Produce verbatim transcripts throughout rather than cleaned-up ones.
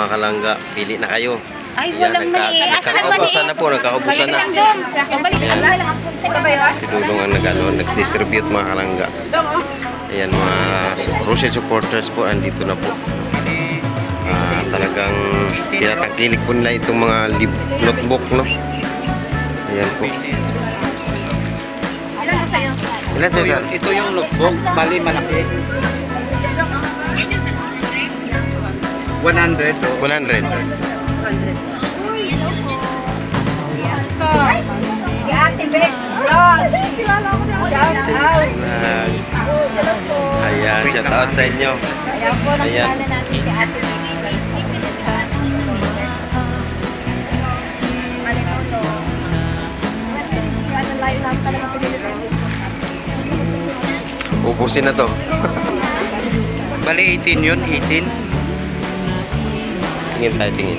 mga kalangga. Pili na kayo. Ay, walang mali. Nagkakaubusan na po, nagkakaubusan na. Si Dudong ang nag-ano, nag-distribute mga kalangga. Ayan, mga Rochelle supporters po, andito na po. Uh, talagang tinatangkilik po nila itong mga notebook, no? Ayan po. Ilan na sa'yo? Ilan sa'yo? Ito yung notebook, bali malaki. one hundred. one hundred. Si Ate Bex. Shout out. Ayan, shout out sa inyo. Ayan po, nakilala natin si Ate Bex. Ubusin na to. Bali eighteen yun, eighteen. Tingin tayo, tingin.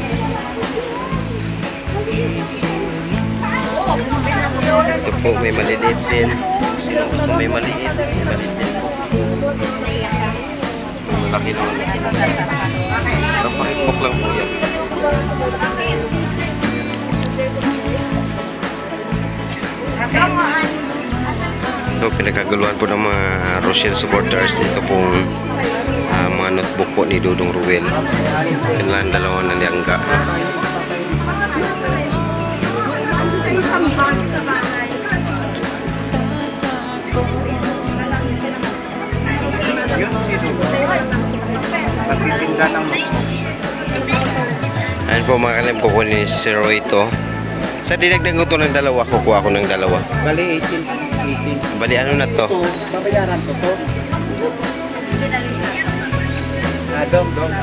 Ito po, may maliliit din. Sino gusto may maliit? May maliit din po. May malaki naman. Parang pakipok lang po yan. Ito, pinagkaguluhan po ng mga Rochelle supporters. Ito pong uh, mga notebook po ni Dudong Ruel. Kailangan dalawang naliyangga. Pagtitinda ng Ayan po mga kalim, kukunin si Zero ito. Sa dinagdag ko ito ng dalawa, kukuha ko ng dalawa. bali eighteen. eighteen. Bali ano na to? Ito, babayaran ko to. Ah, dong, dong.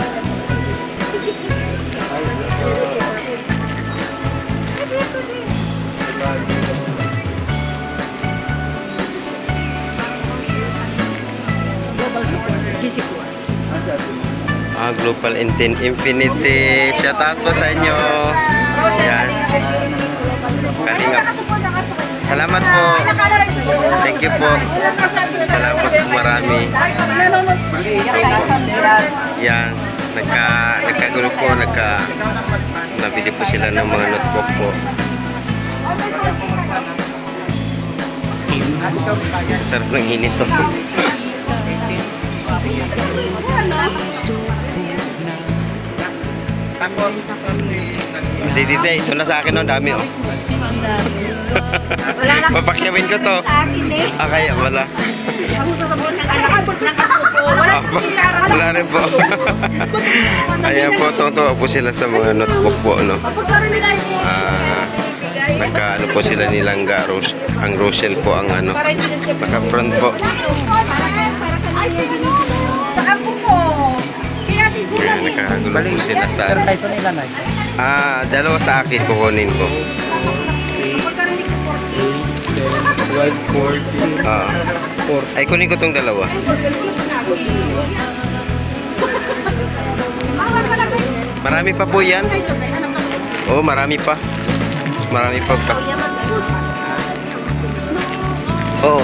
Ah, Global Infinity. Shout out po sa inyo. Ayan. Kalingap. Salamat po. Thank you po. Salamat po marami. Yan. Nagka, nagkagulo po. Nagka, nabili po sila ng mga notebook po. Sarap ng init to. Hindi, hindi. Ito na sa akin. Ang dami, oh. Papakyawin ko to. Ah, kaya wala. Ah, wala rin po. Ayan po, tuwa po sila sa mga notebook po, no? Ah, nagka, ano po sila nilang garos. Ang Rochelle po ang ano, naka-front po. Ayan, nakagulo po sila sa ano. Ah, dalawa sa akin kukunin ko. Ah. Ay, kunin ko tong dalawa. Marami pa po yan. Oh, marami pa. Marami pa pa. Oo.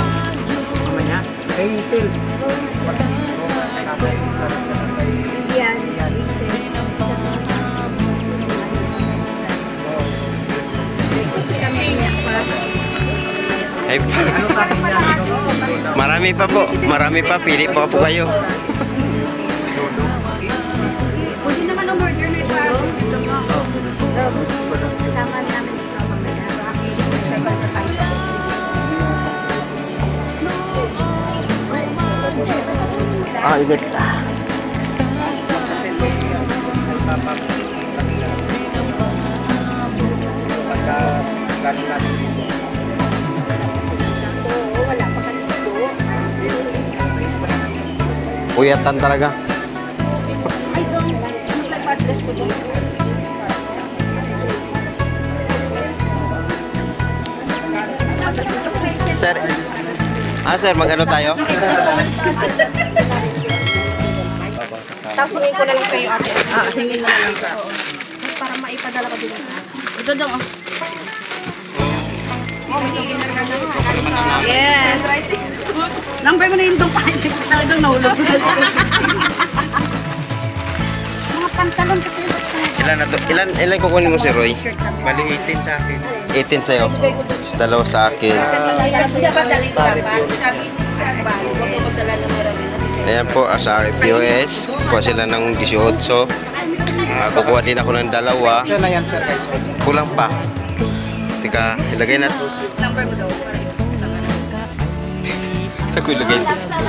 Ay, marami pa po. Marami pa. Pili pa po kayo. Pwede naman umorder may pa. Kasama namin ito mamaya. Ah, ingat. Puyatan talaga. Ay, doon. Nag-podcast ko doon. Sir, ah sir, mag-ano tayo? Tapos hingin ko na lang kayo ate. Ah, hingin na lang ka. Para maipadala ko din. Ito daw, oh. Oh, may souvenir ka na. Yes. Number mo na yung doon pa. Talagang nahulog. Mga Ilan na to? Ilan, ilan kukunin mo si Roy? Bali eighteen sa akin. eighteen sa'yo. Dalawa sa akin. Ayan po, ah, sa R P O S. Kuha sila ng eighteen. Uh, kukuha din ako ng dalawa. Ito na yan, sir. Kulang pa. Tika, ilagay natin. Number mo daw. Saan ko ilagay?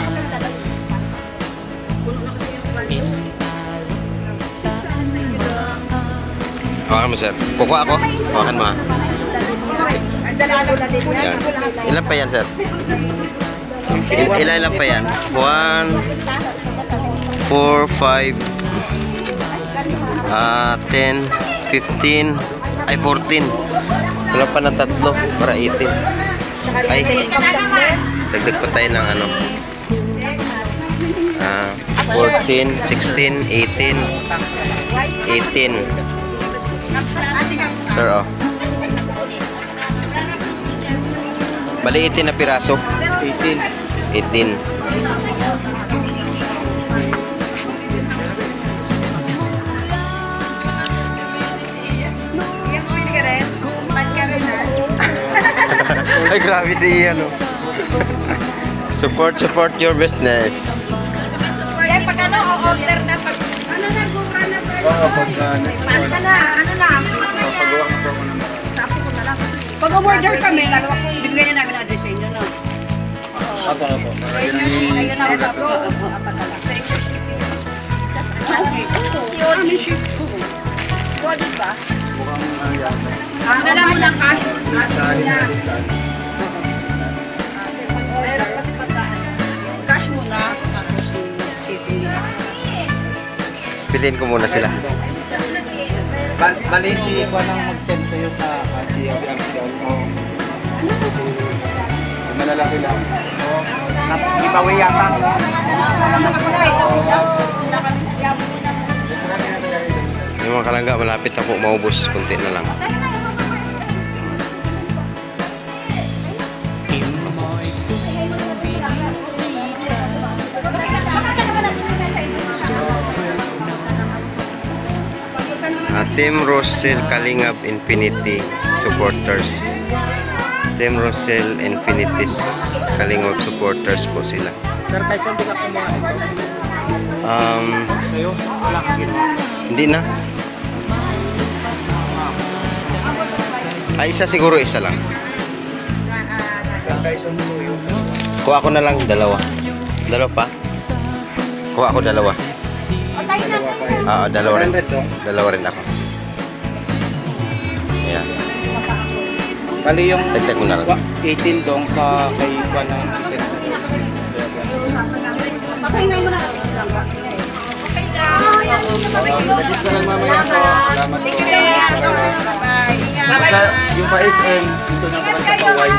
Hawakan mo, sir. Kukuha ako. Hawakan mo, ha. Yan. Ilan pa yan, sir? Il ilan ilan pa yan? one, four, five, ah, ten, fifteen, ay fourteen. Wala pa na tatlo para eighteen. Ay, dagdag pa tayo ng ano. Ah, fourteen, sixteen, eighteen, eighteen. Sir, oh. Bali eighteen na piraso. eighteen. eighteen. Ay, grabe si Ian, oh. Support, support your business. Kaya pag ano, o-order na pag... Ano na, gura na pa. Oo, pag uh, next Pasa month. na, ano na. Pagawa ko po ako ng Sa ako ko na lang. Pag o-order kami, bibigyan niya namin ang address sa inyo, no? Apo, apo. Ayun na ako tapos. Si Odi. Si Odi ba? mukhang uh, yan. Ang alam mo ng cash. Sa akin na rin sa akin. Meron kasi pataan. Cash muna. Tapos yung shipping nila. Piliin ko muna sila. Ba bali si Juan ang mag-send sa'yo sa uh, si Abiang Sigal. Oo. Malalaki lang. Oo. Ibawi yata. Yung mga kalangga, malapit na po maubos. Kunti na lang. Uh, Team Rosel Kalingap Infinity supporters. Team Rosel Infinities Kalingap supporters po sila. Sir, kahit saan di ka kumuha ito? Um, Sa'yo? Wala kang ginawa. hindi na. Ay, isa siguro, isa lang. Sir, kahit saan mo yun? Kuha ako na lang dalawa. Dalawa pa? Kuha ako dalawa. Dalawa pa yun. Ah, dalawa rin. one hundred, no? Dalawa rin ako. Ayan. Bali yung Dagdag mo na lang. eighteen dong sa kay Juan ang send. Papahingay mo na kami lang ba? Nagis na lang mamaya po. Salamat po. Bye-bye. Sa, yung pa S M, dito na naman sa Paway.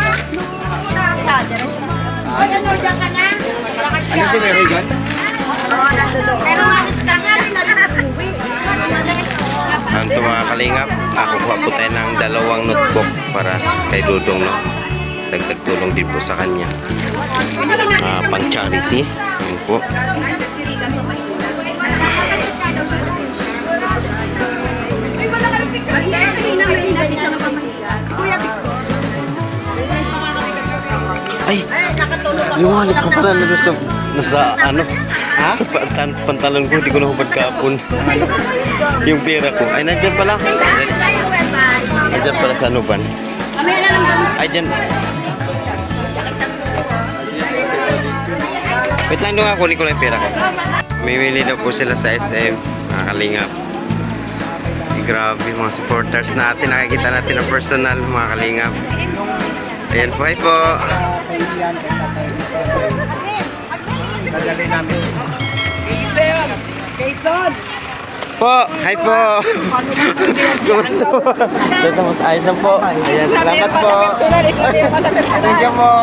Ano si Mary John? Oo, nandoon. Pero alis ka nga rin na rin uwi. Ang ito mga kalingap, ako kuha po tayo ng dalawang notebook para kay Dudong, no? Dagdag tulong din po sa kanya. Ah, pang charity. Yun po. Ay, yung wallet ko pala nasa, sa, nasa ano? Ha? Sa pa- tan- pantalon ko, hindi ko na hubad kahapon. Yung pera ko. Ay, nandyan pala. Nandyan pala sa anuban. Mamaya na lang doon. Ay, dyan. Wait lang doon nga, kunin ko lang yung pera ko. Mimili daw po sila sa S M. Mga kalingap. Ay, grabe, mga supporters natin. Nakikita natin ang personal, mga kalingap. Ayan po, hi po. Dadali namin. Po, hi po. Gusto po. Dito mo, ayos lang po. Ayan, salamat po. Thank you po.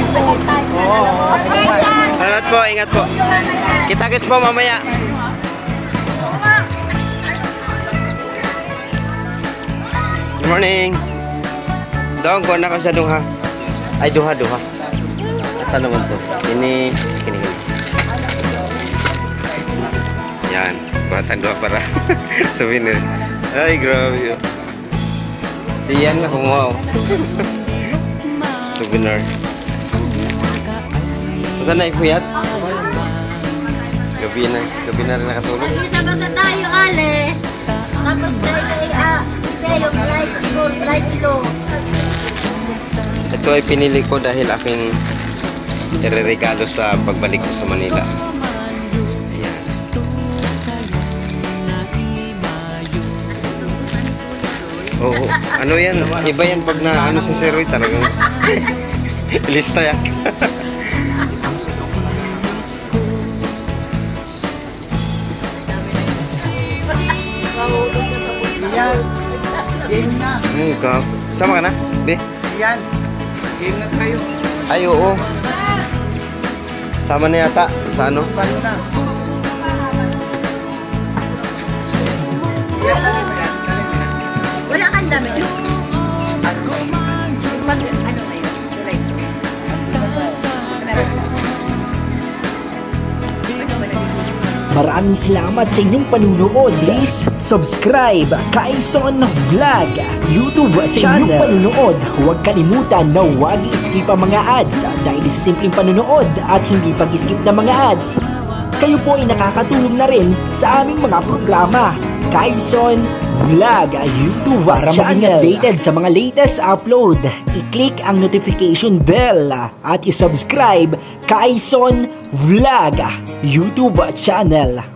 Salamat po, ingat po. Kita-kits po mamaya. Good morning. Dong, kuha na ka sa duha. Ay, duha, duha. Asa naman to? Ini, kinikin. Yan, buhatan dua para souvenir. Ay, grabe. Si Ian na kumuha. Oh. Souvenir. Saan na ipuyat? Gabi na. Gabi na rin nakatulog. Mag-isa ba tayo, Ale? Tapos tayo ay, ah, tayo, flight, siguro, flight low. Ito ay pinili ko dahil aking ireregalo sa pagbalik ko sa Manila. Ayan. Oo. Ano yan? Iba yan pag na ano si Sir Roy talagang lista yan. Yan. Game na. Hmm, ka. Sama ka na? Be? Yan. Game na tayo. Ay, oo. Sama na yata sa ano? Paano na? Yan, dali mo yan. Dali mo yan. Wala kang damit. Mag, ano kayo? Flight low. Maraming salamat sa inyong panunood. Please subscribe Kaison Vlog YouTube channel. Sa inyong panunood, huwag kalimutan na huwag i-skip ang mga ads dahil sa simpleng panunood at hindi pag-skip ng mga ads, kayo po ay nakakatulong na rin sa aming mga programa. Kaison Vlog YouTube para maging updated sa mga latest upload, i-click ang notification bell at i-subscribe Kaison Vlog YouTube channel.